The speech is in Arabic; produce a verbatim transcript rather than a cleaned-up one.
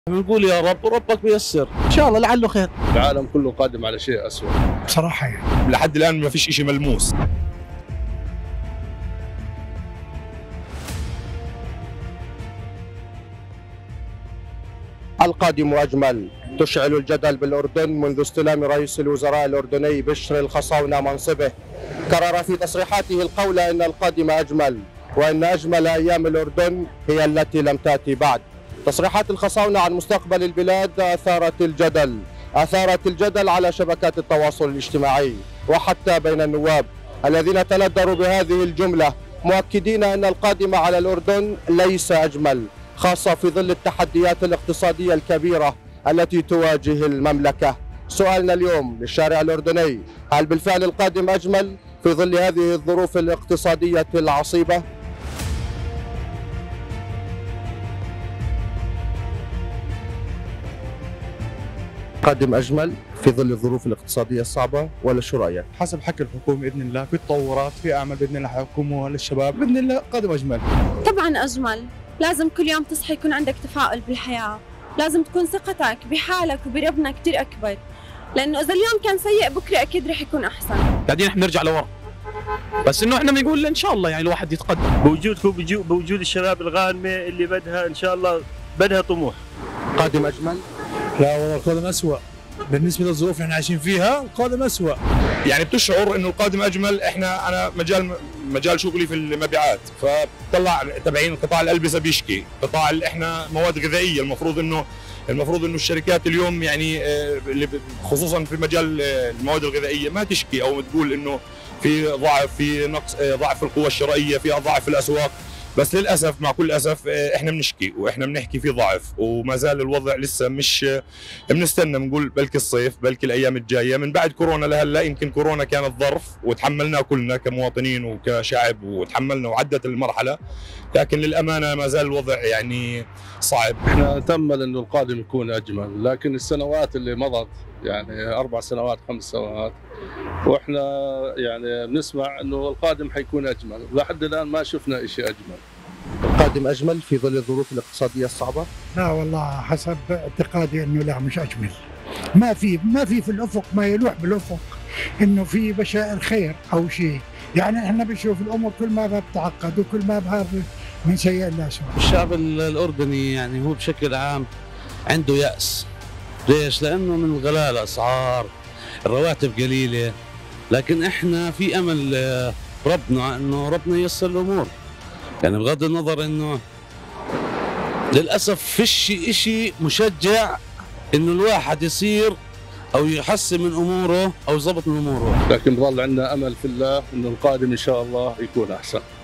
بنقول يا رب وربك بيسر ان شاء الله لعله خير. العالم كله قادم على شيء أسوأ بصراحه يعني لحد الان ما فيش شيء ملموس. القادم أجمل. تشعل الجدل بالأردن منذ استلام رئيس الوزراء الأردني بشر الخصاونة منصبه. كرر في تصريحاته القول إن القادم أجمل، وإن أجمل أيام الأردن هي التي لم تأتي بعد. تصريحات الخصاونة عن مستقبل البلاد أثارت الجدل أثارت الجدل على شبكات التواصل الاجتماعي وحتى بين النواب الذين تندروا بهذه الجملة، مؤكدين أن القادم على الأردن ليس أجمل، خاصة في ظل التحديات الاقتصادية الكبيرة التي تواجه المملكة. سؤالنا اليوم للشارع الأردني: هل بالفعل القادم أجمل في ظل هذه الظروف الاقتصادية العصيبة؟ قادم أجمل في ظل الظروف الاقتصادية الصعبة ولا شو رأيك؟ حسب حكي الحكومة بإذن الله، في تطورات، في أعمال بإذن الله حيقوموها للشباب بإذن الله. قادم أجمل طبعا أجمل. لازم كل يوم تصحى يكون عندك تفاؤل بالحياة، لازم تكون ثقتك بحالك وبربنا كتير أكبر، لأنه إذا اليوم كان سيء بكرة أكيد رح يكون أحسن. قاعدين احنا نرجع لورا، بس انه احنا بنقول ان شاء الله يعني الواحد يتقدم بوجودكم، بوجود الشباب الغانمة اللي بدها ان شاء الله بدها طموح. قادم أجمل؟ لا والله القادم أسوأ بالنسبة للظروف اللي احنا عايشين فيها. القادم أسوأ يعني بتشعر انه القادم اجمل. احنا انا مجال مجال شغلي في المبيعات، فطلع تبعين قطاع الالبسه بيشكي، قطاع اللي احنا مواد غذائيه، المفروض انه المفروض انه الشركات اليوم يعني اللي خصوصا في مجال المواد الغذائيه ما تشكي او تقول انه في ضعف، في نقص، ضعف في القوى الشرائيه، فيها ضعف في الاسواق. بس للاسف مع كل اسف احنا بنشكي واحنا بنحكي في ضعف، وما زال الوضع لسه مش بنستنى، بنقول بلكي الصيف، بلكي الايام الجايه من بعد كورونا لهلا. يمكن كورونا كانت ظرف وتحملناه كلنا كمواطنين وكشعب وتحملنا وعدت المرحله، لكن للامانه ما زال الوضع يعني صعب. احنا نتامل انه القادم يكون اجمل، لكن السنوات اللي مضت يعني اربع سنوات خمس سنوات واحنا يعني بنسمع انه القادم حيكون اجمل، لحد الان ما شفنا شيء اجمل. القادم أجمل في ظل الظروف الاقتصادية الصعبة؟ لا والله حسب اعتقادي انه لا مش اجمل. ما في ما في في الافق ما يلوح بالافق انه في بشائر خير او شيء. يعني احنا بنشوف الامور كل ما بتعقد وكل ما بهرب من سيء لأسوأ. الشعب الأردني يعني هو بشكل عام عنده يأس. ليش؟ لأنه من غلاء الأسعار، الرواتب قليلة، لكن احنا في أمل ربنا انه ربنا ييسر الأمور. يعني بغض النظر انه للأسف فيش إشي مشجع انه الواحد يصير او يحسن من اموره او يضبط من اموره، لكن بضل عندنا امل في الله انه القادم ان شاء الله يكون احسن.